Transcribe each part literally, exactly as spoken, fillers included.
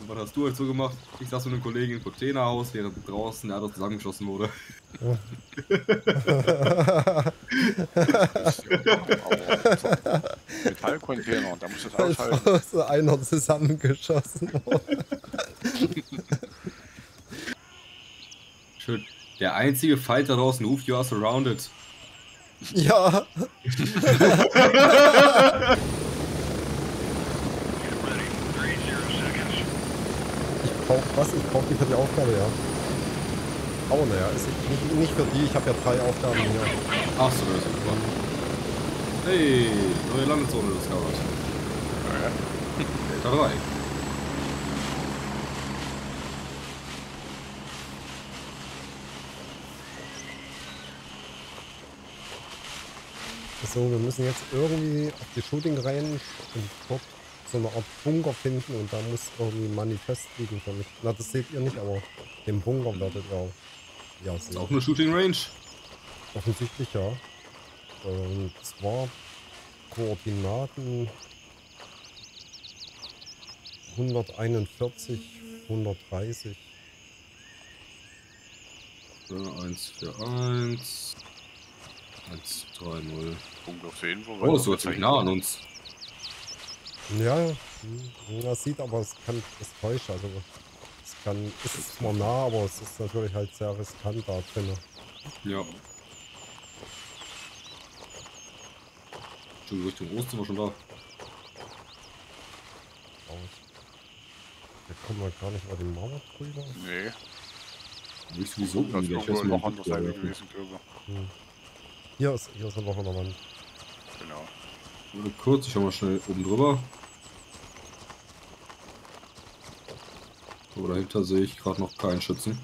Was hast du halt so gemacht? Ich saß mit einem Kollegen im Containerhaus, während draußen der Auto zusammengeschossen wurde. Ja. Metallcontainer, da muss das Als aushalten. draußen einer zusammengeschossen wurde. Schön. Der einzige Fight da draußen ruft, you are surrounded. Ja. Ich brauch was? Ich brauch die für die Aufgabe, ja. Aber naja, ist nicht, nicht für die, ich habe ja drei Aufgaben hier. Ach so, das ist super. Hey, neue Landezone discovered. Delta drei. So, wir müssen jetzt irgendwie auf die Shooting Range und dort so eine Art Bunker finden und da muss irgendwie ein Manifest liegen für mich. Na, das seht ihr nicht, aber den Bunker werdet ihr ja Ist sehen. auch eine Shooting Range. Offensichtlich ja. Und zwar Koordinaten hunderteinundvierzig, hundertdreißig. eins vier eins. eins drei null. Punkt auf die Info. Oh, so ziemlich nah an uns. Ja, hm, das sieht aber, es kann, es täuscht, also es kann, es ist zwar nah, aber es ist natürlich halt sehr riskant da drin. Ja. Schon Richtung Osten sind wir schon da. Da kommen wir gar nicht über die Mauer drüber. Nee, Nicht sowieso das ist irgendwie. Ich irgendwo weiß noch nicht, an der wie Seite die- gewesen, glaube Hm. Hier ist, hier ist ein Loch in der Wand. ich. Genau. Warte kurz, ich schau mal schnell oben drüber. Aber dahinter sehe ich gerade noch keinen Schützen.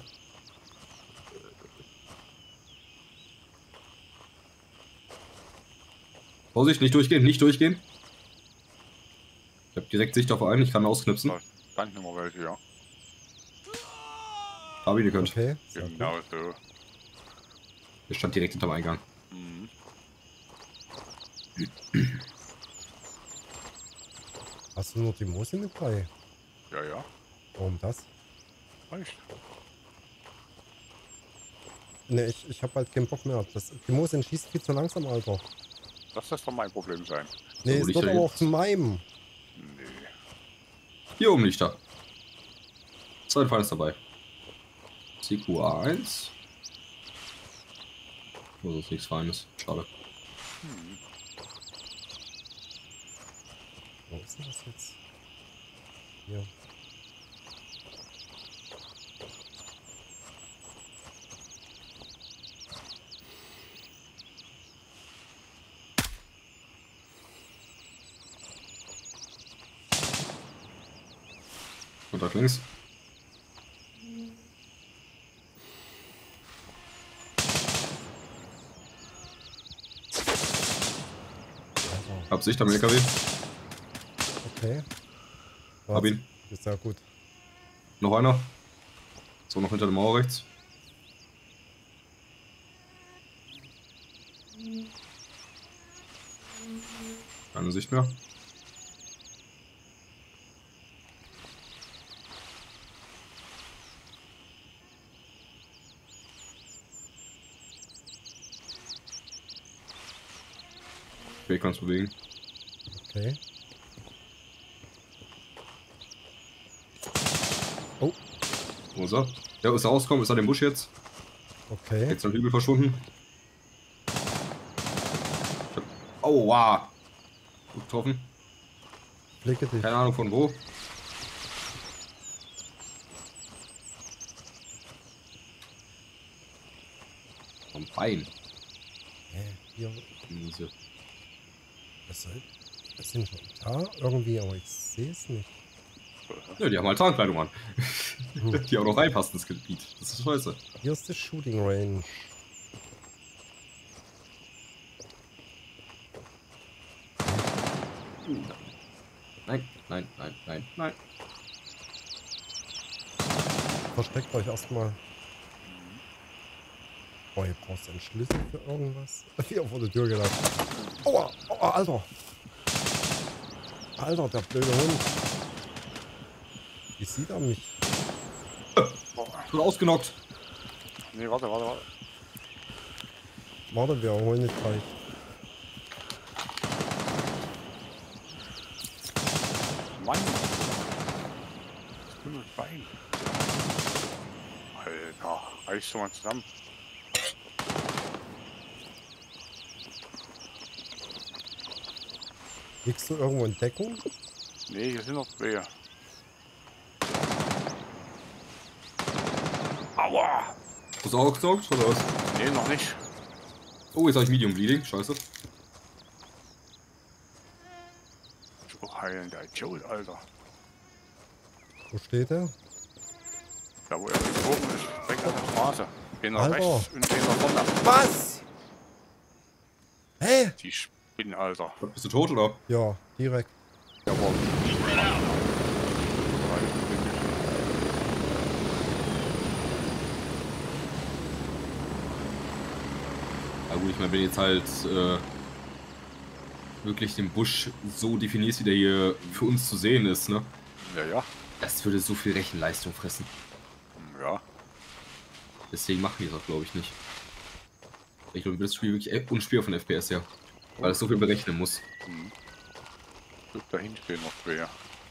Vorsicht, nicht durchgehen, nicht durchgehen. Ich habe direkt Sicht auf einen, ich kann ausknipsen. Da stand noch mal welche, ja. Hab ihn gekönnt. Okay, sehr gut. Genau so. Der stand direkt hinterm Eingang. Mhm. Hast du nur die Mose mit bei? Ja, ja. Warum das? Reicht. Ne, ich, ich habe halt keinen Bock mehr. Das, die Mose schießt viel zu langsam, Alter. Lass das doch mein Problem sein. Ne, So, es Lichter wird aber auch gibt's. zu meinem. Nee. Hier oben Lichter. Zwei Fall ist dabei. C Q A eins. Oh, das ist nichts Feines. Schade. Hm. Wo ist denn das jetzt? Hier. Kontakt links. Also, Hab Sicht am L K W. okay. Hab ihn. Ist ja gut. Noch einer. So, noch hinter der Mauer rechts. Keine Sicht mehr. Okay, kannst bewegen. Okay. Oh, Wo ist er? Ja, ist er rausgekommen? Ist er im Busch jetzt? okay. Jetzt am Hügel verschwunden. Ich hab... Oh, wow. Gut getroffen. Blicke dich. Keine Ahnung von wo. Vom Bein. Hä, hier. Diese. Was soll? Das sind schon da irgendwie, aber ich sehe es nicht. Ja, die haben halt Tarnkleidung an. Die auch noch reinpassen ins Gebiet. Das ist scheiße. Hier ist die Shooting Range. Nein, nein, nein, nein, nein. Versteckt euch erstmal. Oh, ihr braucht einen Schlüssel für irgendwas. Hier vor der Tür gelassen. Aua, aua, Alter. Alter, der blöde Hund. Wie sieht er mich? Ich wurde ausgenockt. Nee, warte, warte, warte. Warte, wir holen nicht gleich. Mann. Das dünne Bein. Alter, reißt du mal zusammen. Liegst du irgendwo in Deckung? Nee, hier sind noch zwei. Aua! Hast du auch ausgenockt oder was? Nee, noch nicht. Oh, jetzt habe ich Medium Bleeding. Scheiße. So heilen, der Idiot, Alter. Wo steht er? Da wo er geflogen ist, weg an der Straße. Einer Alter. rechts und einer vorne. Was? Hä? Die Spinnen, Alter. Bist du tot oder? Ja, direkt. Der war Ja gut, ich meine, wenn jetzt halt äh, wirklich den Busch so definierst, wie der hier für uns zu sehen ist, ne? Ja, ja. Das würde so viel Rechenleistung fressen. Ja. Deswegen machen wir das, glaube ich, nicht. Ich glaube, das Spiel wirklich unspielbar von F P S her. Weil es so viel berechnen muss. Hm. Da hinten stehen noch zwei.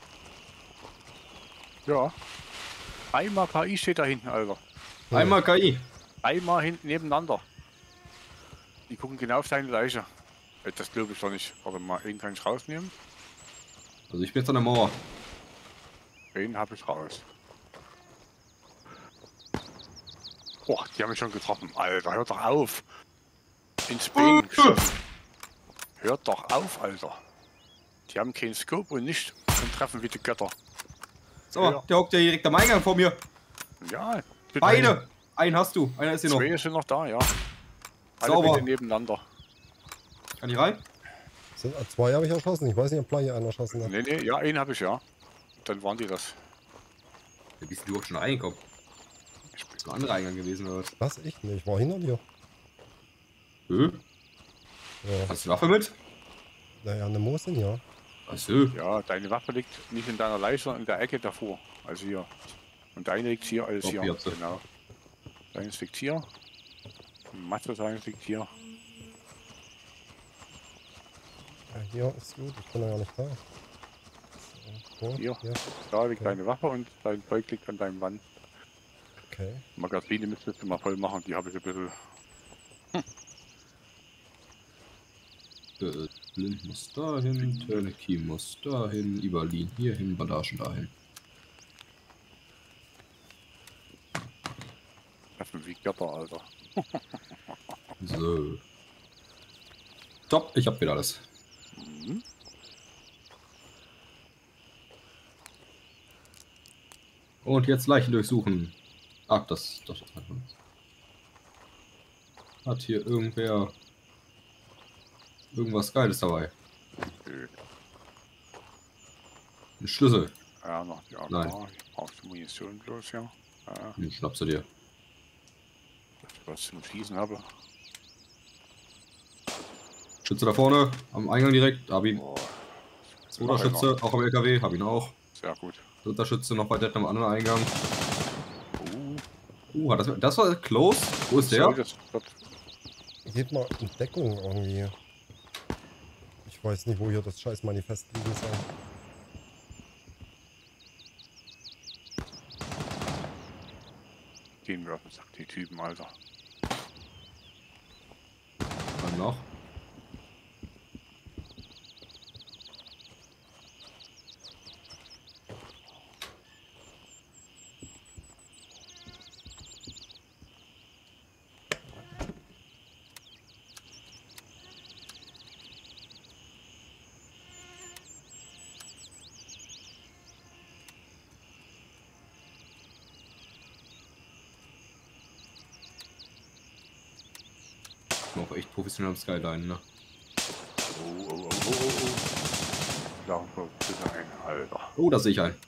Ja. Einmal K I steht da hinten, Alter. Ja. Einmal K I. Einmal hinten nebeneinander. Die gucken genau auf deine Leiche. Äh, Das glaube ich doch nicht. Warte mal, einen kann ich rausnehmen. Also ich bin jetzt an der Mauer. Den habe ich raus. Boah, die haben mich schon getroffen. Alter, hört doch auf. Ins Bein geschossen. Hört doch auf, Alter. Die haben keinen Scope und nicht und treffen wie die Götter. So, Ja. der hockt ja direkt am Eingang vor mir. Ja, Beide! Einen hast du, einer ist hier noch. Zwei sind noch da, ja. Alle Sauber. bitte nebeneinander. Kann ich rein? Sind, äh, zwei habe ich erschossen. Ich weiß nicht, ob Playa einen erschossen hat. Nee, nee, ja, einen habe ich ja. Dann waren die das. Wie bist du auch schon reingekommen? Ich Das ist ein anderer Eingang gewesen, oder was? Was? Ich? Nee, ich war hinter dir. Hö? Ja. Hast du Waffe mit? Naja, eine Mosin, ja. Achso. Ja, deine Waffe liegt nicht in deiner Leiche, sondern in der Ecke davor. Also hier. Und deine liegt hier, alles Doch, hier. hier hat sie. Genau. Deines liegt hier. Mathe seines liegt hier. Ja, hier ist gut. Ich bin ja gar nicht da. So, wo? Hier. Hier. Da liegt Okay. deine Waffe und dein Zeug liegt an deinem Wand. Okay. Magazine müsstest du mal voll machen, die habe ich ein bisschen. Äh, Blind muss dahin, Turnekey muss dahin, Iberlin hierhin, Bandagen dahin. Treffen wie Götter, Alter. So. Top, ich hab wieder alles. Mhm. Und jetzt Leichen durchsuchen. Ach, das, das ist einfach. Hat hier irgendwer irgendwas Geiles dabei? Nö. Ein Schlüssel. Ja, noch die A K. Nein. Ich brauche die Munition bloß, ja. Ja, Hm, schnappst du dir. dass ich was zum Schießen habe. Schütze da vorne, am Eingang direkt. Hab ihn. Boah. Zweiter Noch einer. Schütze, auch am L K W. Hab ihn auch. Sehr gut. Dritter Schütze noch weiter am anderen Eingang. Uh, Uh, hat das, das war close. Wo ist der? so, das wird Geht mal in Deckung irgendwie. Ich weiß nicht, wo hier das scheiß Manifest liegen soll. gehen wir, sagt die Typen, Alter. Dann noch. Noch echt professionell am Skyline, ne? Oh, oh, oh, oh, oh, oh. Da kommt bitte ein, Alter. Oh, da sehe ich einen.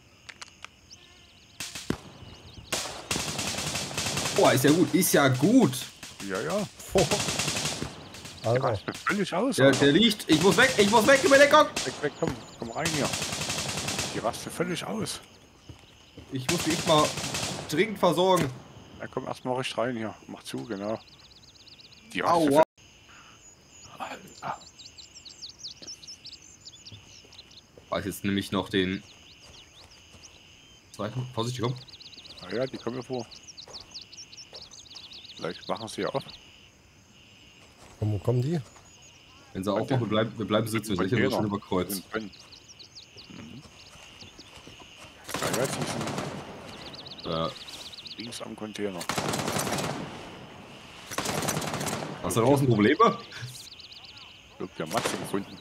Boah, ist ja gut, ist ja gut. Ja, ja. Oh. Alter. Rastet völlig aus. Der, Alter. der liegt. Ich muss weg, ich muss weg, Überdeckung. Weg, weg, komm, komm rein hier. Die rastet völlig aus. Ich muss mich mal dringend versorgen. Ja, komm erstmal recht rein hier. Mach zu, genau. Die Aua. Alter. Weiß jetzt nämlich noch den zweiten. Vorsichtig, komm. Na ja, die kommen ja vor. Vielleicht machen sie ja auf. Von wo kommen die? Wenn sie aufmachen, wir bleiben, wir bleiben sitzen. Wir sind hier nur schon überkreuzt. Mhm. Ja, ja, die sind Äh, links am Container. hast du da draußen Probleme? Ich glaub, der Matze gefunden.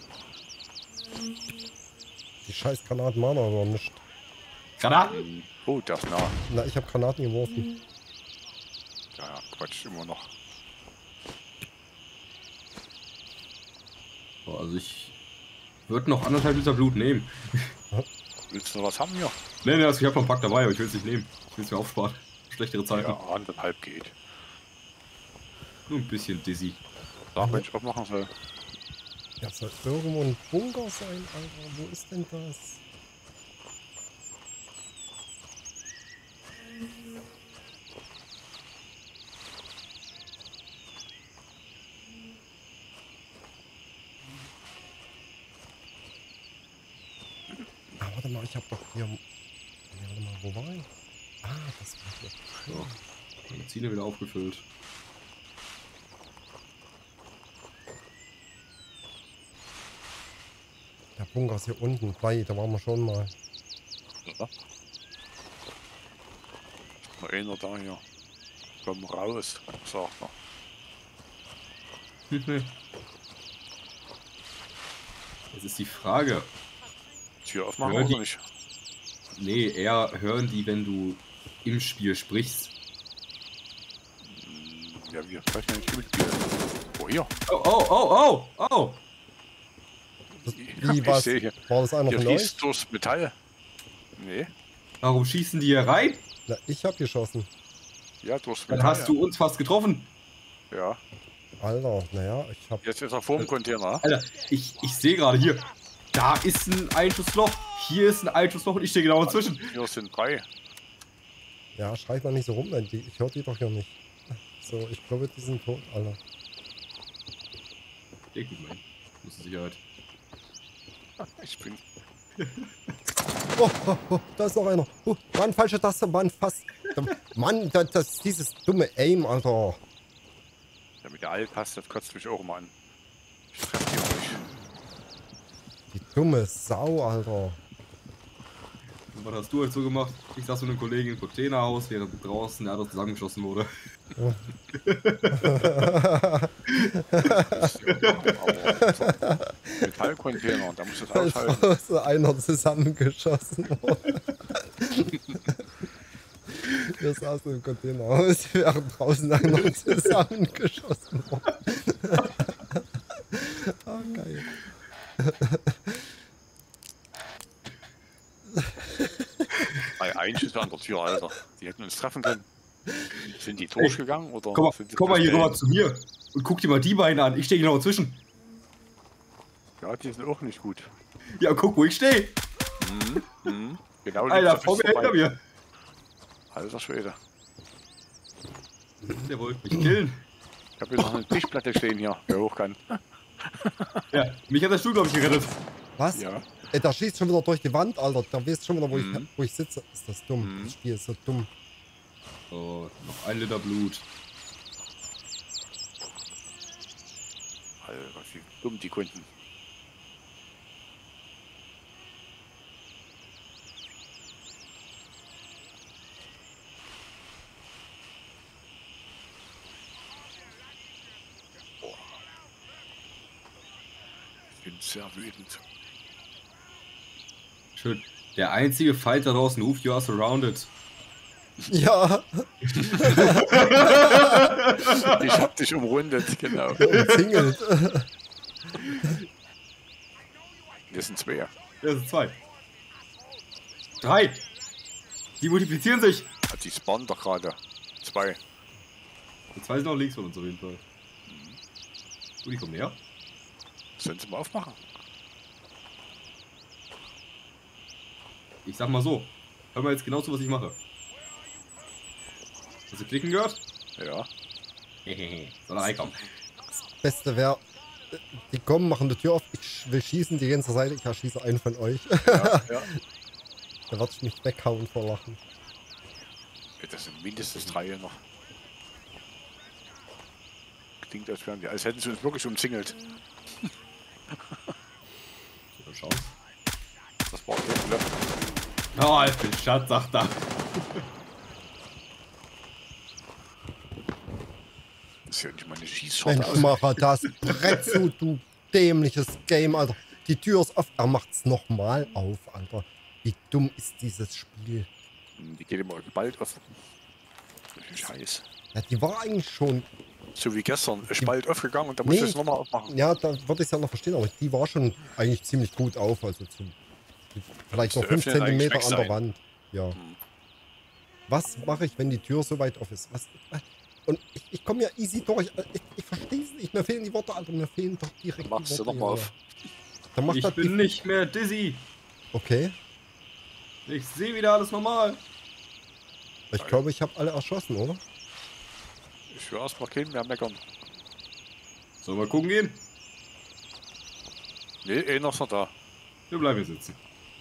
Die scheiß Granaten waren aber nicht. Granaten! Oh, das nah. Na, ich habe Granaten geworfen. Ja, Quatsch, immer noch. So, also ich würde noch anderthalb Liter Blut nehmen. Willst du noch was haben hier? Nee, nee, also ich habe noch einen Pack dabei, aber ich will es nicht nehmen. Ich will es mir aufsparen. Schlechtere Zeiten. Ja, anderthalb geht. Nur ein bisschen dizzy. Sag, wenn ich aufmachen soll. Ja, soll irgendwo ein Bunker sein, Alter. Wo ist denn das? Ah, warte mal, ich hab doch hier... Ja, warte mal, wo war ich? Ah, das war hier. So, Magazine wieder aufgefüllt. Der Bunker ist hier unten. Blei, da waren wir schon mal. Ja. Noch einer da hier. Komm raus, sagt er. Das ist die Frage. Tür aufmachen Hören oder die- nicht? Nee, eher hören die, wenn du im Spiel sprichst. Ja, wir sprechen ja nicht mit dir. Oh, hier. Oh, oh, oh, oh, oh! Das, Ich wie, was? sehe hier. War das einer Hier von euch? fließt durchs Metall. Nee. Warum schießen die hier rein? Na, ich hab geschossen. Ja, durchs Dann Metall. hast du uns fast getroffen. Ja. Alter, naja, ich hab... Jetzt ist er vor dem Container. Alter, ich, ich sehe gerade hier. Da ist ein Einschussloch. Hier ist ein Einschussloch und ich stehe genau dazwischen. Hier sind drei. Ja, schreit mal nicht so rum, denn die, ich höre die doch hier nicht. So, ich glaube, die sind tot, Alter. Denk nicht mal. Muss Sicherheit. Ich bin. Oh, oh, oh, da ist noch einer. Oh, Mann, falsche Taste, Mann, fast. Mann, das, das dieses dumme Aim, Alter. Ja, mit der Alt-Taste, das kotzt mich auch immer an. Ich treffe die auch nicht. Die dumme Sau, Alter. Und was hast du halt so gemacht? Ich saß mit einem Kollegen im Containerhaus, während draußen der andere zusammengeschossen wurde. Oh. Metallcontainer, da muss das Da ist aushalten. auch so einer zusammengeschossen worden. Wir saßen im Containerhaus, während draußen einer zusammengeschossen worden. Ah, geil. Bei Einschüsse an der Tür, Alter. Die hätten uns treffen können. Sind die durchgegangen oder? Komm mal, sind die komm mal hier festgehalten? rüber zu mir und guck dir mal die beiden an. Ich stehe genau dazwischen. Ja, die sind auch nicht gut. Ja, guck, wo ich stehe. Mhm. Genau, Alter, links vor mir, vorbei. hinter mir. Alter Schwede. Der wollte mich killen. Ich habe hier noch eine Tischplatte stehen hier, wer hoch kann. Ja, mich hat der Stuhl, glaube ich, gerettet. Was? Ja. Ey, da schießt schon wieder durch die Wand, Alter. Da weißt schon wieder, wo, Mhm. ich, wo ich sitze. Ist das dumm? Mhm. Das Spiel ist so dumm. So, noch ein Liter Blut. Alter, wie dumm die Kunden. Boah. Ich bin sehr wütend. Schön. Der einzige Fight da draußen ruft, you are surrounded. Ja, Ich hab dich umrundet, genau. umzingelt. Wir sind zwei. Das sind zwei. Drei. Die multiplizieren sich. Ah, die spawnen doch gerade. Zwei. Die zwei sind auch links von uns auf jeden Fall. Oh, die kommen näher. Sollen sie mal aufmachen? Ich sag mal so. Hör mal jetzt genau zu, was ich mache. Hast du klicken gehört? Ja. Soll er reinkommen? Beste wäre, die kommen, machen die Tür auf, ich will schießen, die gehen zur Seite, ich erschieße einen von euch. Ja, ja. Da werde ich mich weghauen vor Lachen. Das sind mindestens drei hier noch. Klingt, als, wären die, als hätten sie uns wirklich umzingelt. So, schauen. Das war okay, ne? Oh, ich bin Schatz, sagt er. Das ist ja nicht mal eine Schießscharte. Mensch, Macher, das Brett zu, du dämliches Game, Alter. Die Tür ist offen, er macht's nochmal auf, Alter. Wie dumm ist dieses Spiel? Die geht immer bald auf. Scheiß. Ja, die war eigentlich schon... So wie gestern, Spalt aufgegangen und da musst Nee, du es nochmal aufmachen. Ja, da würde ich es ja noch verstehen, aber die war schon eigentlich ziemlich gut auf, also zu, vielleicht noch fünf öffnen eigentlich Zentimeter weg an der sein. Wand. Ja. Hm. Was mache ich, wenn die Tür so weit auf ist? Was, und ich, ich komme ja easy durch. Ich, ich verstehe es nicht. Mir fehlen die Worte, Alter. Mir fehlen doch direkt Machst die du Worte. nochmal Junge. auf. Dann macht Ich das bin die, nicht mehr dizzy. okay. Ich sehe wieder alles normal. Ich glaube, ich habe alle erschossen, oder? Ich will erstmal keinen mehr meckern. Sollen wir gucken gehen? Nee, einer ist noch da. Wir bleiben hier sitzen.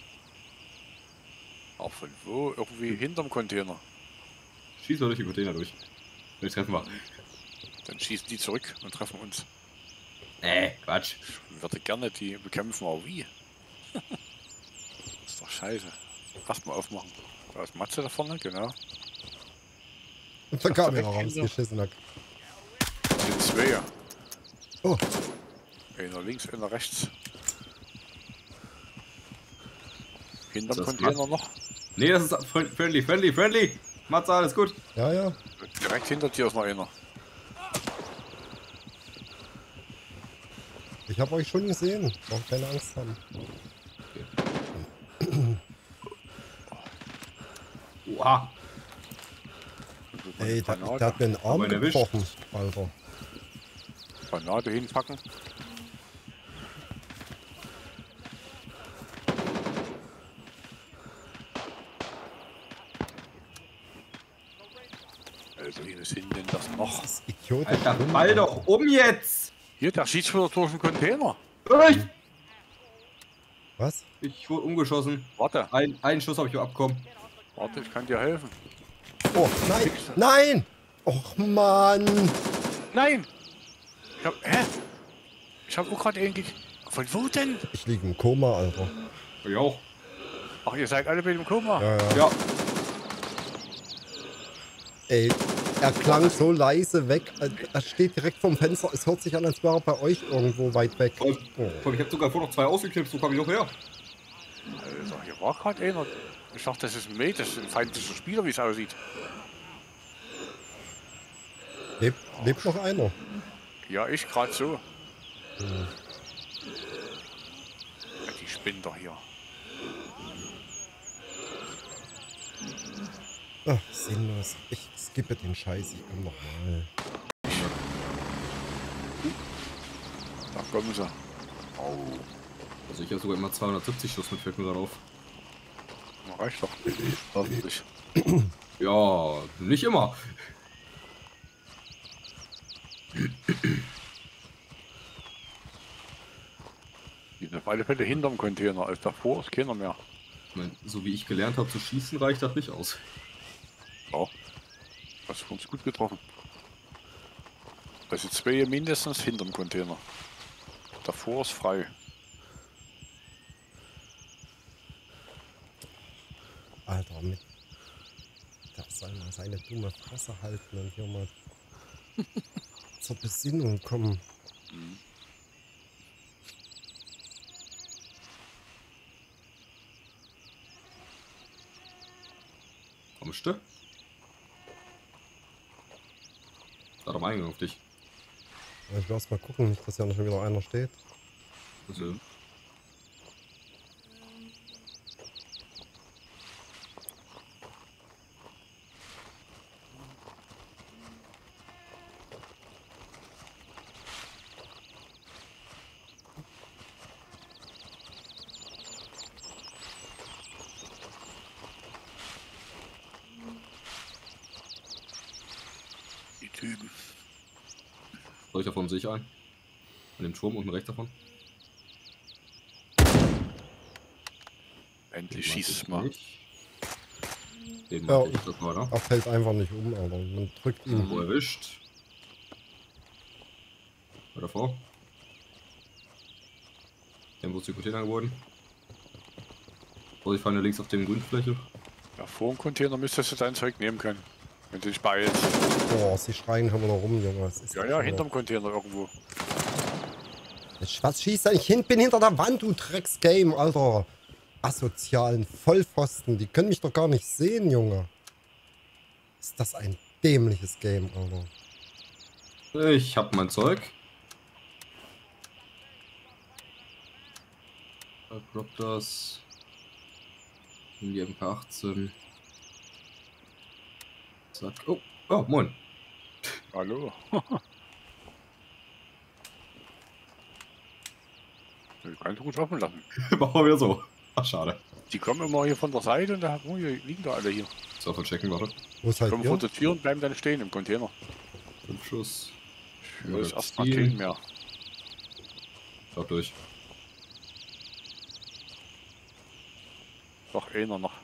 Auch von wo? Irgendwie hinterm Container. Schießen wir durch die Container durch. Wenn ich treffen wir. Dann schießen die zurück und treffen uns. Äh, Quatsch. Ich würde gerne die bekämpfen, aber wie? Das ist doch scheiße. Erstmal aufmachen. Da ist Matze da vorne, genau. Und dann kam direkt er raus, hinter. geschissen hat. Das sind zwei. Oh, Einer links, einer rechts. Hinterm Ist das Container noch. Nee, das ist friend- friendly, friendly, friendly. Matze, alles gut. ja, ja. Direkt hinter dir ist noch einer. Ich habe euch schon gesehen. Braucht keine Angst haben. Oha. Ey, der, Granate, der hat mir den Arm Aber ihn erwischt. gebrochen, Alter. Granate hinpacken. Also hier sind denn das noch? Das ist idiotisch. Alter, dumm, fall Alter. doch um jetzt. Hier, der schießt wieder durch den Container. Ich, Was? ich wurde umgeschossen. Warte, Ein, einen Schuss habe ich abbekommen. warte, ich kann dir helfen. Oh, nein! Nein! Och, Mann! Nein! Ich hab, hä? Ich hab auch gerade einen ge... Von wo denn? Ich liege im Koma, Alter. Ich auch. Ach, ihr seid alle bei dem Koma. Ja, ja. Ja. Ey, er klang so leise weg. Er steht direkt vom Fenster. Es hört sich an, als wäre er bei euch irgendwo weit weg. Voll, Oh. voll, ich habe sogar vorher noch zwei ausgeknipst, so kam ich auch her. Alter, hier war gerade einer. Ich dachte, das ist ein Mate, das ist ein feindlicher Spieler, wie es aussieht. Lebt, lebt noch einer? Ja, ich gerade so. Hm. Ja, die Spinner hier. Ach, sinnlos. Ich skippe den Scheiß. Ich komm nochmal. Da kommen sie. Au, Also ich habe sogar immer zweihundertsiebzig Schuss mit, fällt mir gerade auf. na, reicht doch. Hoffentlich. Ja, nicht immer. Die sind auf alle Fälle hinterm Container. Als davor ist keiner mehr. Ich mein, so wie ich gelernt habe zu schießen, reicht das nicht aus. Ja. Hast du uns gut getroffen. Also zwei mindestens hinterm Container. Davor ist frei. Alter, mit. Der soll mal seine dumme Fresse halten und hier mal zur Besinnung kommen. Kommst du? Da hat er mal Eingang auf dich. Ja, ich will erst mal gucken, nicht, dass ja noch schon wieder einer steht. Also, drüben. Soll ich davon sehe ich ein? An dem Turm unten rechts davon? Endlich schießt es mal. Den Ja, ich das weiter. er fällt einfach nicht um, aber man drückt ihn. Wo erwischt. Weiter vor. Dem wurde die Container geworden. Vorsicht, fahren links auf dem Grünfläche. Ja, vor dem Container müsstest du dein Zeug nehmen können. Wenn du dich beeilst. Boah, sie schreien schon wieder rum, Junge. Was ist Ja, das ja, denn? hinterm Container irgendwo. Was schießt da? Ich hin, bin hinter der Wand, du Drecksgame, Alter. Asozialen Vollpfosten, die können mich doch gar nicht sehen, Junge. Ist das ein dämliches Game, Alter. Ich hab mein Zeug. Drop das. In die M K achtzehn. Zack. Oh, oh, moin. Hallo. Die kannst du gut offen lassen. Machen wir wieder so. Ach, schade. Die kommen immer hier von der Seite und da oh, hier liegen da alle hier. So, verchecken, warte. Wo seid Kommen vor ihr? der Tür und bleiben dann stehen im Container. Fünf Schuss. Da ist Ja, erstmal ziehen. kein mehr. Schaut durch. Doch, einer noch.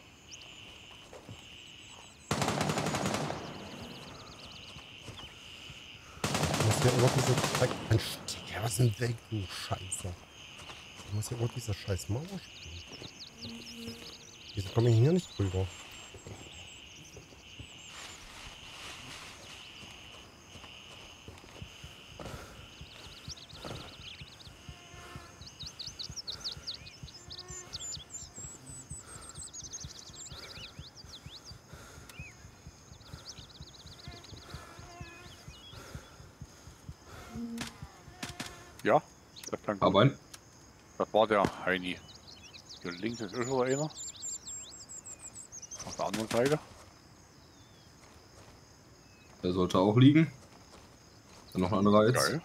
Ich muss hier immer diese Dreck... Ein Stersen weg, du Scheiße. Ich muss hier immer diese scheiß Mauer spielen. Wieso komme ich hier nicht drüber? Ja, das kann Aber ein. Das war der Heini. Hier links ist schon einer. Auf der anderen Seite. Der sollte auch liegen. Dann noch ein anderer jetzt. Geil.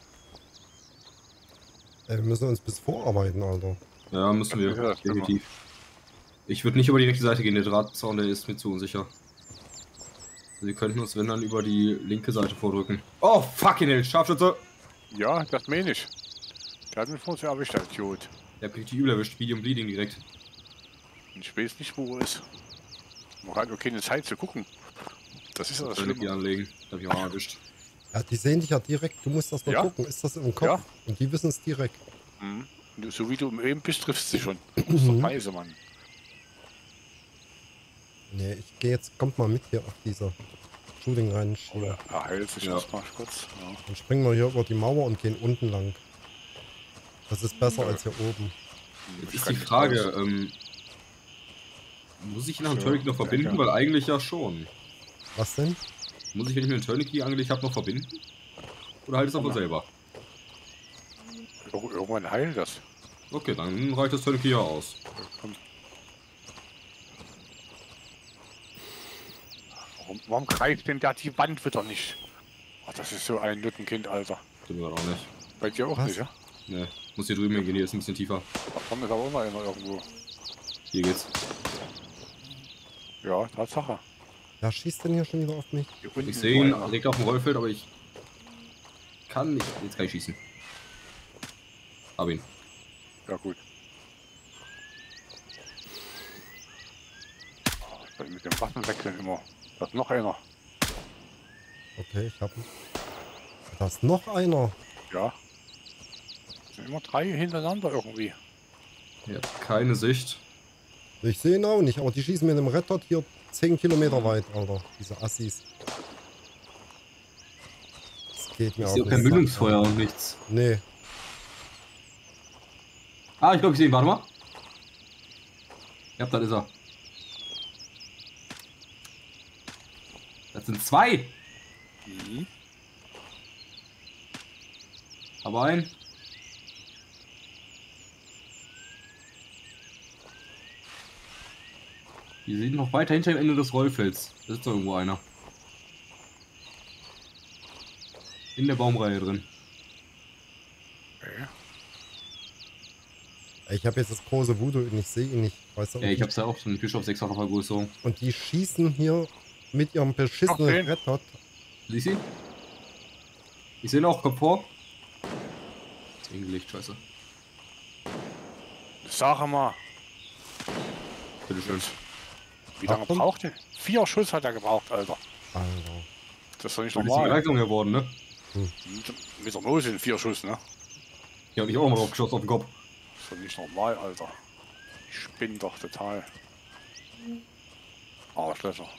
Ey, wir müssen uns bis vorarbeiten, Alter. Ja, müssen wir. Ja, das können wir. Definitiv. Ich würde nicht über die rechte Seite gehen, der Drahtzaun, der ist mir zu unsicher. Sie könnten uns, wenn dann, über die linke Seite vordrücken. Oh, fucking hell, Scharfschütze! Ja, das meine ich. Der hat mich vor uns erwischt, der Idiot. Der hat mich übel erwischt, Medium Bleeding direkt. Ich weiß nicht, wo er ist. Man hat auch keine Zeit zu gucken. Das ist ja das Soll ich die Schlimme. anlegen? Da hab ich auch mal erwischt. Ja, die sehen dich ja direkt. Du musst das nur Ja. gucken. Ist das im Kopf? Ja. Und die wissen es direkt. Mhm. Du- So wie du eben bist, triffst du sie schon. Das ist doch weise, Mann. Nee, ich gehe jetzt, kommt mal mit hier auf diese Shooting rein. Oder er heilt sich Ja. erstmal kurz. Ja. Dann springen wir hier über die Mauer und gehen unten lang. Das ist besser Ja. als hier oben. Jetzt Ich ist kann die nicht Frage, raus. ähm, muss ich ihn am So, Tourniquet noch verbinden? ja. Weil eigentlich ja schon. Was denn? Muss ich, wenn ich mir den Tourniquet eigentlich habe, noch verbinden? Oder halt es einfach Ja. selber? Ir- Irgendwann heilt das. Okay, dann reicht das Tourniquet ja aus. Komm. Warum, warum greift denn da die Wand wieder nicht? Ach, das ist so ein Nuttenkind, Alter. Stimmt auch nicht. Bei dir auch Was? nicht, ja? Ne, muss hier drüben hingehen, hier ist ein bisschen tiefer. Da vorne ist aber auch noch einer irgendwo. Hier geht's. Ja, Tatsache. Wer schießt denn hier schon wieder auf mich? Hier unten Ich ist sehe ihn noch einer. direkt auf dem Rollfeld, aber ich kann nicht. Jetzt kann ich schießen. Hab ihn. Ja, gut. Oh, ich soll mit dem Waffenwechseln immer. Da ist noch einer. Okay, ich hab ihn. Da ist noch einer. Ja. Es sind immer drei hintereinander irgendwie. Er hat keine Sicht. Ich sehe ihn auch nicht, aber die schießen mit einem Red Dot hier zehn Kilometer weit, Alter. Diese Assis. Das geht mir Ich auch sehe auch nicht. kein Mündungsfeuer und nichts. Nee. Ah, ich glaube, ich sehe ihn. Warte mal. Ja, da ist er. Das sind zwei. Mhm. Aber ein. Die sind noch weiter hinter dem Ende des Rollfelds. Da ist doch irgendwo einer. In der Baumreihe drin. Okay. Ich habe jetzt das große Voodoo und ich sehe ihn nicht. Weißt du? Ja, ich hab's ja auch schon. Ich bin schon auf sechsfacher Vergrößerung. Und die schießen hier mit ihrem beschissenen Ach, den. Red Dot Siehst du ihn? Ich sehe ihn auch, kommt vor. Ist hingelegt, scheiße. Sag mal. Bitteschön. Wie lange Achtung. braucht der? Vier Schuss hat er gebraucht, Alter. Alter. Das ist doch nicht Ist normal. langsam geworden, ne? Mit, mit der Mose in vier Schuss, ne? Ja, und ich auch mal drauf geschossen auf den Kopf. Das ist doch nicht normal, Alter. Ich spinne doch total. Arschlöcher.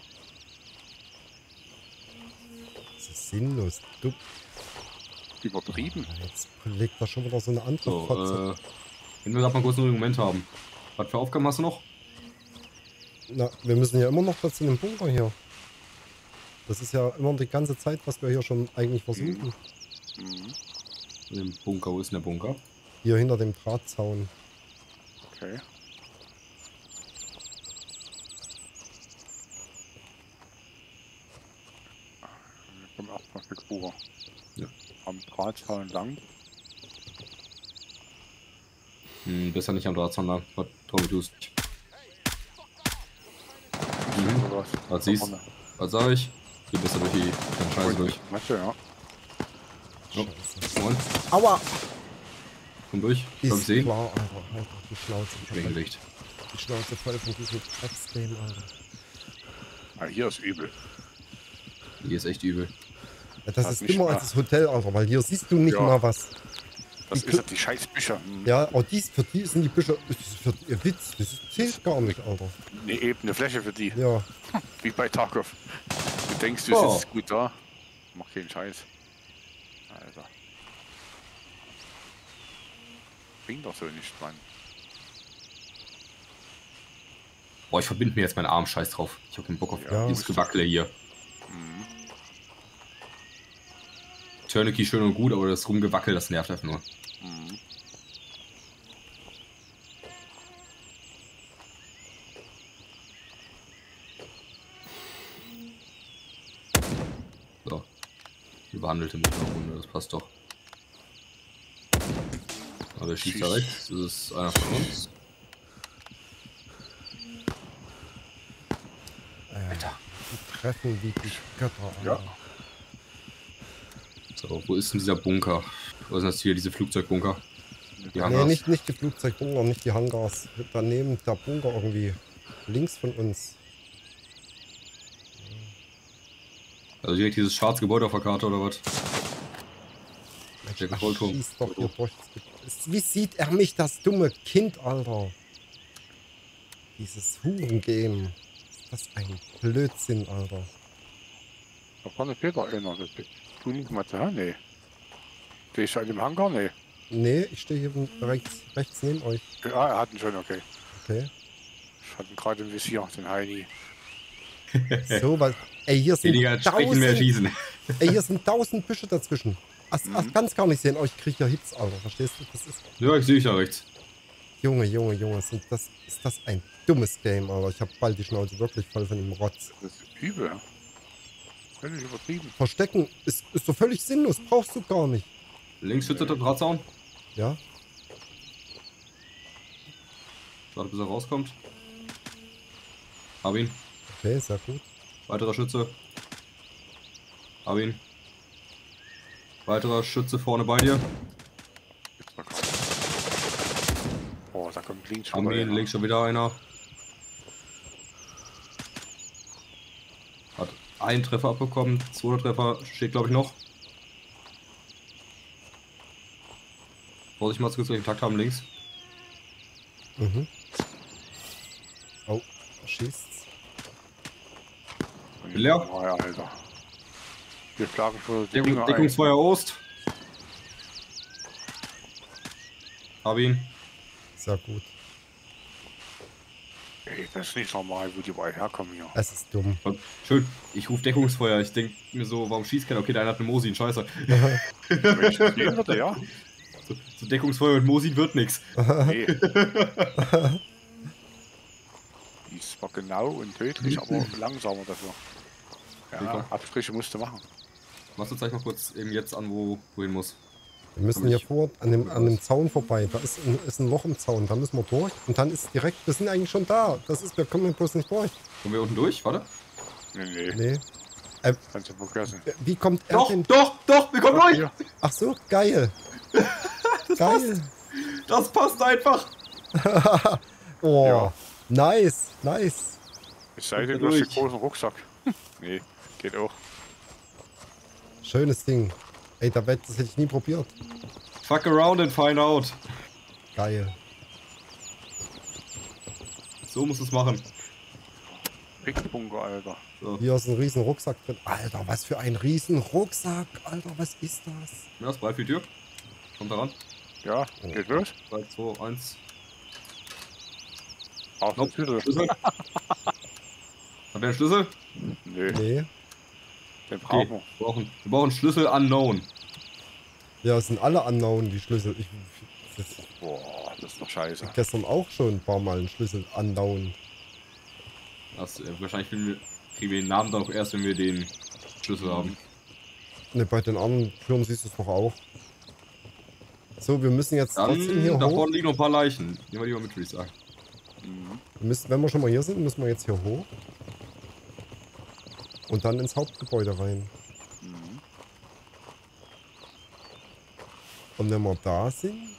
Das ist sinnlos. Du, Übertrieben. jetzt legt da schon wieder so eine andere So, Fotze. äh, wenn wir gerade mal kurz einen Moment haben. Was für Aufgaben hast du noch? Na, wir müssen ja immer noch dazu in den Bunker hier. Das ist ja immer die ganze Zeit, was wir hier schon eigentlich versuchen. Mhm. Im Bunker, wo ist denn der Bunker? Hier hinter dem Drahtzaun. Okay. Wir kommen erstmal mit Spur. Ja. Am Drahtzaun lang. Hm, besser nicht am Drahtzaun lang. Was Tommy tust nicht. Mhm. Oder was? Was siehst du? Was sag ich? Geh besser durch die die Scheiße durch. Weißt du, ja. So, Scheiße. moin. Aua! Komm durch. Komm Ist sehen. klar, Alter. Halt doch die Schnauze. Ich bin gelegt. Die Schnauze voll von diesem Drecksgame, Alter. Ah, hier ist übel. Hier ist echt übel. Ja, das Hat ist nicht immer mehr. als das Hotel, Alter, weil hier siehst du nicht Ja. mal was. Das Die ist ja die scheiß Bücher. Hm. Ja, aber dies, für die sind die Bücher. Das ist für ihr Witz. Das zählt gar nicht, Alter. Eine ebene Fläche für die. Ja. Wie bei Tarkov. Du denkst, du Oh. sitzt gut da. Mach keinen Scheiß. Alter. Bringt doch so nicht, Mann. Boah, ich verbinde mir jetzt meinen Arm, scheiß drauf. Ich hab keinen Bock auf Ja. dieses Gewackele hier. Mhm. Tourniquet schön und gut, aber das Rumgewackel, das nervt einfach nur. Mhm. So. Überhandelte mich noch Runde, das passt doch. Aber der schießt da Schieß. rechts, das ist einer von uns. Alter. Die treffen wie die Götter, Alter. Ja. So, wo ist denn dieser Bunker? Wo sind das hier, diese Flugzeugbunker? Die Nee, Hangars? nicht, nicht die Flugzeugbunker, nicht die Hangars. Daneben der Bunker irgendwie. Links von uns. Also direkt dieses schwarze Gebäude auf der Karte oder was? Mensch, Der ach, Kontrollturm. schieß doch hier durch. Das- Wie sieht er mich, das dumme Kind, Alter? Dieses Hurengame. Ist das ein Blödsinn, Alter? Da vorne fehlt doch einer. Das- Du nicht mal zu hören, nee. Der ist ja in dem Hangar, nee. Nee, ich stehe hier rechts, rechts neben euch. Ja, er hat ihn schon, okay. Okay. Ich hatte ihn gerade im Visier, den Heini. So, was. Ey, hier sind Weniger sprechen, mehr tausend, schießen. ey, hier sind tausend Büsche dazwischen. Ach, ach, Mhm. kannst gar nicht sehen. Oh, ich krieg ja Hits, Alter. Verstehst du? Das ist. Ja, ich sehe dich da rechts. Junge, Junge, Junge, sind das, ist das ein dummes Game, Alter. Ich hab bald die Schnauze wirklich voll von dem Rotz. Das ist übel. Völlig übertrieben. Verstecken ist, ist doch völlig sinnlos. Brauchst du gar nicht. Links schützt der Drahtzaun. Ja? Warte, bis er rauskommt. Hab ihn. Okay, sehr gut. Weiterer Schütze. Hab ihn. Weiterer Schütze vorne bei dir. Jetzt mal gerade. Oh, da kommt links Hab wieder ihn. einer. Links schon wieder einer. Hat einen Treffer abbekommen. Zweiter Treffer steht, glaube ich, noch. Vorsicht mal, kurz den Takt haben links. Mhm. Oh, schießt's. Leer. Oh, ja, Alter. Wir schlagen für die Deckung, Dinger Deckungsfeuer Ost. Hab ihn. Sehr gut. ein. Ey, das ist nicht normal, wo die überall herkommen hier. Es ist dumm. Und schön. Ich rufe Deckungsfeuer. Ich denke mir so, warum schießt keiner? Okay, der eine hat eine Mosin. Scheiße. Wenn ich das sehen würde, ja. So, so Deckungsfeuer mit Mosin wird nix. Nee. Die ist zwar genau und tödlich, aber langsamer dafür. Ja, Sicher. Abstriche musst du machen. Machst du zeig mal kurz eben jetzt an, wo wohin muss. Wir müssen Komm hier ich- vor an dem, an dem Zaun vorbei. Da ist ein, ist ein Loch im Zaun. Da müssen wir durch. Und dann ist direkt. Wir sind eigentlich schon da. Das ist, wir kommen bloß nicht durch. Kommen wir unten durch? Warte. Nee, nee. Nee. Ähm, Kannst du vergessen. wie kommt er Doch, denn? doch, doch, wir kommen Doch, durch! hier. Ach so, geil. Das Geil. passt. Das passt einfach. Oh, Ja. nice, nice. Es sei denn, Kommt du hast er einen durch. großen Rucksack. Nee, geht auch. Schönes Ding. Ey, da wett- das hätte ich nie probiert. Fuck around and find out. Geil. So muss es machen. Pickbunker, Alter. So. Hier ist ein riesen Rucksack drin. Alter, was für ein riesen Rucksack. Alter, was ist das? Ja, ist bereit für die Tür. Kommt da ran. Ja, geht los. drei, zwei, eins. Auf den Nope. Schlüssel. Schlüssel. Habt ihr einen Schlüssel? Nö, Nee. den brauchen Okay. wir. Wir brauchen, wir brauchen Schlüssel unknown. Ja, es sind alle unknown, die Schlüssel. Ich, das Boah, das ist doch scheiße. gestern auch schon ein paar Mal einen Schlüssel unknown. Das, äh, wahrscheinlich kriegen wir, kriegen wir den Namen dann auch erst, wenn wir den Schlüssel haben. Ne, bei den anderen Türen siehst du es doch auch. So, wir müssen jetzt Dann, trotzdem hier da hoch. vorne liegen noch ein paar Leichen. Nehmen wir die mal mit, würde ich sagen. Mhm. Wir müssen, wenn wir schon mal hier sind, müssen wir jetzt hier hoch. Und dann ins Hauptgebäude rein. Mhm. Und wenn wir da sind,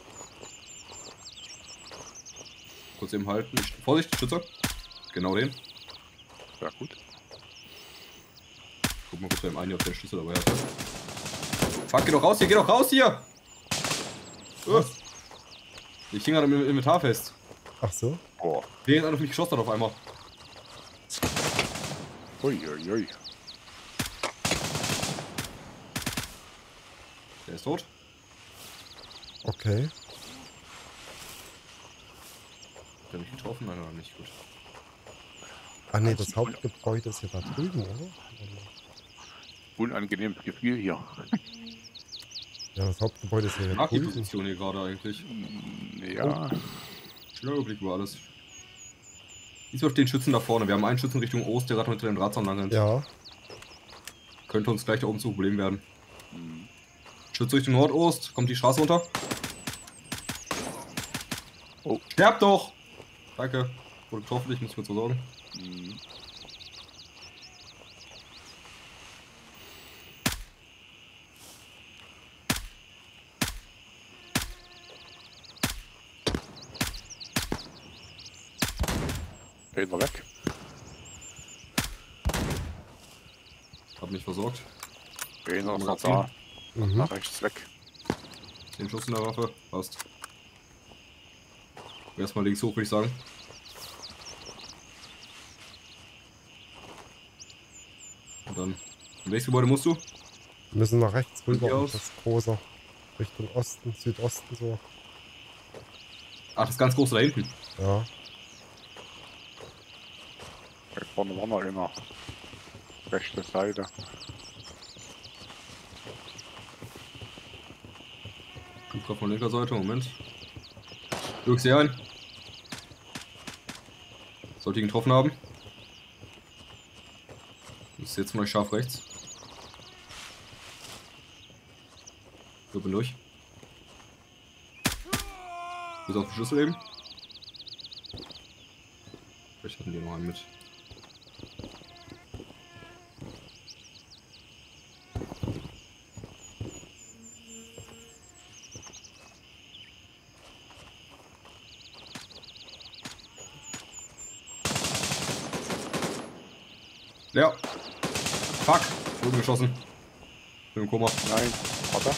Kurz eben halten. Vorsicht, Schütze. Genau den. Ja, gut. Guck mal kurz beim einen, ob der Schlüssel dabei hat. Fuck, geh doch raus hier, geh doch raus hier! Uh. Ich hing gerade im Inventar fest. ach so. Boah. Der ist einer auf mich geschossen hat auf einmal. Uiuiui. Ui. Der ist tot. Okay. Hat der mich getroffen? Nein, nein, nicht gut. Ah ne, das Hauptgebäude ist ja da drüben, oder? Unangenehmes Gefühl hier. Ja, das Hauptgebäude ist ja Ich da mag die drüben. Position hier gerade eigentlich. Ja. Schöner Überblick über alles. Diesmal den Schützen da vorne. Wir haben einen Schützen Richtung Ost, der gerade hinter den Drahtzaun lang rennt. Ja, Könnte uns gleich da oben zu Problem werden. Mhm. Schütze Richtung Nordost, kommt die Straße runter. Oh. Sterb doch! Danke. Wurde getroffen, ich muss mir versorgen. Mhm. Geht er weg. Hab mich versorgt. Einer ist noch Magazin. da. mhm. Nach rechts weg. Den Schuss in der Waffe. Passt. Erstmal links hoch, würde ich sagen. Und dann. In welches Gebäude musst du? Wir müssen nach rechts Von rüber. hier Und aus? das große. Richtung Osten, Südosten so. Ach, das ganz große da hinten. Ja. Da vorne war noch einer. Rechte Seite. Guck von linker Seite, Moment. Drück sie ein. Sollte ihn getroffen haben. Ist jetzt mal scharf rechts. Ich bin durch. Bis auf den Schlüssel eben. Vielleicht hatten die noch einen mit. Ja. Fuck. Oben geschossen. Bin im Koma. Nein, warte.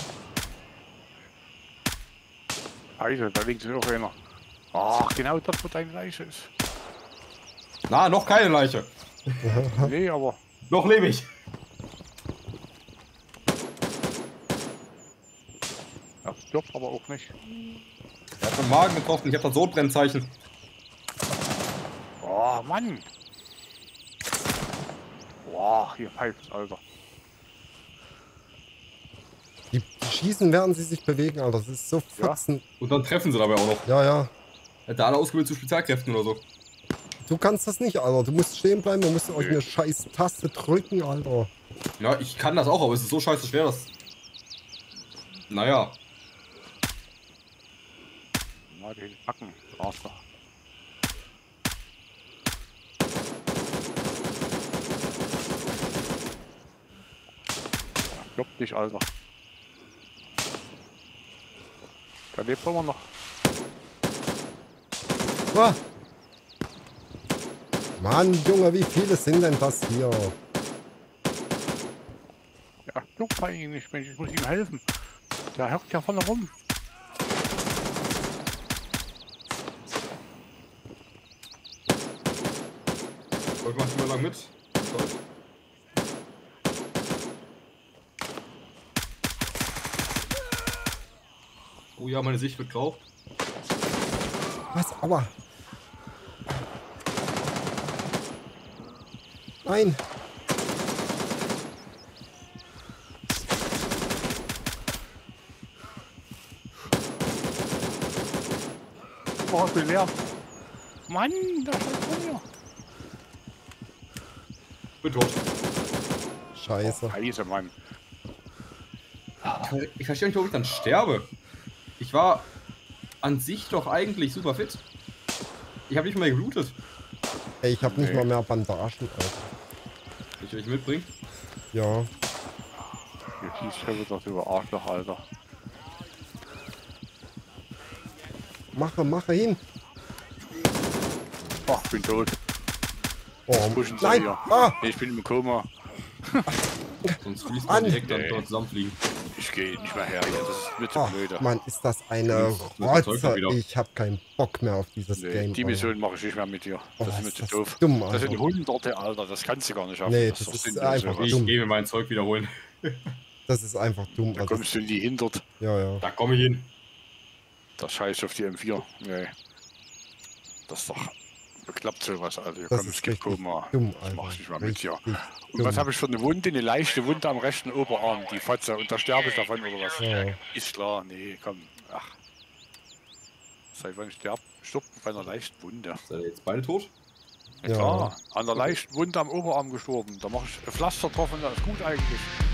Alter, da liegt noch einer. Ach, genau dort, wo deine Leiche ist. Na, noch keine Leiche. Nee, aber Noch lebe ich. er stirbt aber auch nicht. Er hat den Magen getroffen. Ich habe das Sodbrennzeichen. Oh, Mann. Boah, hier pfeift's, Alter. Die, die schießen, während sie sich bewegen, Alter. Das ist so fotzen. Und dann treffen sie dabei auch noch. Ja, ja. Hätte alle ausgebildet zu Spezialkräften oder so. Du kannst das nicht, Alter. Du musst stehen bleiben, du musst euch Nee. eine scheiß Taste drücken, Alter. Ja, ich kann das auch, aber es ist so scheiße schwer, dass. Naja. Na, die packen. Raster. Stirbt nicht, Alter. Der lebt immer noch. Ah. Mann, Junge, wie viele sind denn das hier? Ja, juckt bei ihm nicht, Mensch, ich muss ihm helfen. Der hockt ja vorne rum. Ich mach mal lang mit. Oh ja, meine Sicht wird grau. Was? Aua. Nein. Oh, ich bin leer. Mann, da steht von mir. Bin tot. Scheiße. Scheiße, Mann. Ich, ich verstehe nicht, warum ich dann sterbe. Ich war an sich doch eigentlich super fit. Ich habe nicht mal gelootet. Ey, ich habe nicht Nee. mal mehr Bandagen, Alter. Soll ich euch mitbringen? Ja. Hier schießt er wieder über Arschloch, Alter. Mache, mache hin. Oh, ich bin tot. Oh, Pushen Sie nein. hier. Ah, Ich bin im Koma. Sonst fließt Mann. man direkt dann Nee. dort zusammenfliegen. Ich gehe nicht mehr her hier, das ist mir zu oh blöde. Mann, ist das eine Das ist das Zeug Rotze. wieder. Ich habe keinen Bock mehr auf dieses Nee, Game. die Alter. Mission mache ich nicht mehr mit dir. Oh, Das ist mir ist zu das doof. dumm, Das Alter. sind Hunderte, Alter, das kannst du gar nicht schaffen. Nee, das das doch ist sinnlos, einfach sowas. Ich dumm. gehe mir mein Zeug wiederholen. Das ist einfach dumm. Da Alter. kommst du in die Hindert. Ja, ja. Da komme ich hin. Das Scheiß auf die M vier. Nee. Das ist doch beklappt sowas, Alter. Das Komm, ist es gibt richtig Koma. dumm, Das Alter. mach ich nicht mehr mit dir. Richtig Und dumm. was habe ich für eine Wunde? Eine leichte Wunde am rechten Oberarm, die Fotze. Und da sterbe ich davon oder was? Ja. Ist klar, nee, komm. Ach. Seit wann stirbt? Stirbt bei einer leichten Wunde. Seid ihr jetzt beide tot? Ja, Ja. klar, an der leichten Wunde am Oberarm gestorben. Da mache ich ein Pflaster drauf und das ist gut eigentlich.